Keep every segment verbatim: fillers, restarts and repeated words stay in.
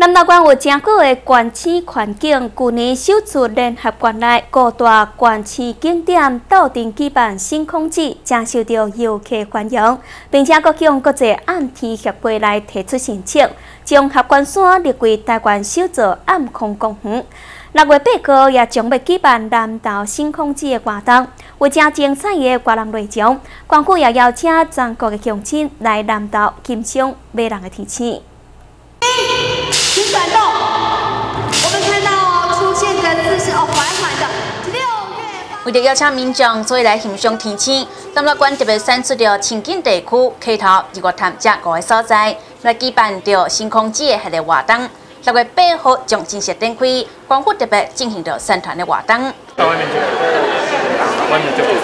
南投县有真久的县市环境，去年首次联合县内五大县市景点斗阵举办星空节，真受到游客欢迎，并且各向国际暗天协会来提出申请，将合关山列为台湾首座暗空公园。六月八号也将要举办南投星空节的活动，有真精彩的活动内容。县府也邀请全国的乡亲来南投欣赏美人的天气。 请转动，我们看到出现的字是哦，缓缓的六月八。 为了邀请民众做来欣赏天气，南投县特别选出了清境地区溪头日月潭这五个所在，来举办着星空节系列活动。六月八号将正式展开，县府特别进行着宣传的活动。 到外面去，外面就。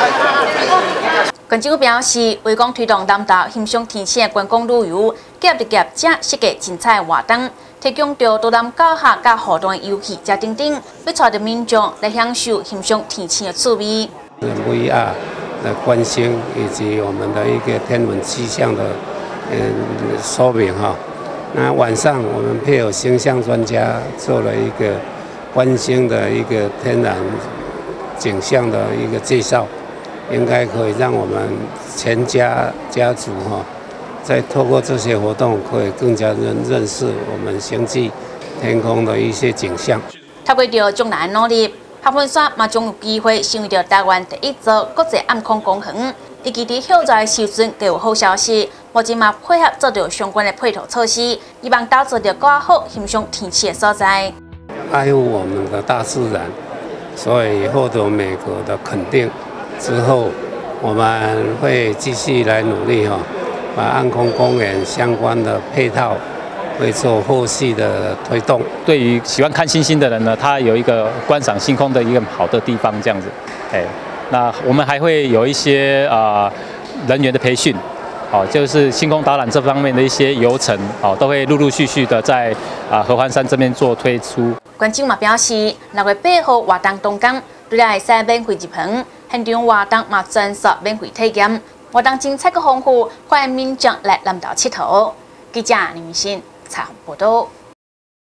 县政府表示，为讲推动南投欣赏天气的观光旅游，结合业者设计精彩活动，提供着多人教学甲互动的游戏，加等等，要带着民众来享受欣赏天气的趣味。 V R 的观星以及我们的一个天文气象的嗯说明哈。那晚上我们配合星象专家做了一个观星的一个天然景象的一个介绍。 应该可以让我们全家家族哈，在透过这些活动，可以更加认认识我们星际天空的一些景象。 透过着众人努力，合欢山嘛将有机会成为着台湾第一座国际暗空公园。以及伫现在时阵，更有好消息，目前嘛配合做着相关的配套措施，希望打造着更好欣赏天气的所在。 爱护我们的大自然，所以获得美国的肯定。 之后，我们会继续来努力哈，把暗空公园相关的配套会做后续的推动。 对于喜欢看星星的人呢，他有一个观赏星空的一个好的地方，这样子。哎，那我们还会有一些啊、呃、人员的培训，哦，就是星空导览这方面的一些流程，哦，都会陆陆续续的在啊、呃、合欢山这边做推出。 县政嘛表示，六月八号活动当天，除了会使免费入棚。 现场活动嘛全数免费体验，活动精彩个丰富，欢迎民众来南投佚佗。记者林明信采访报道。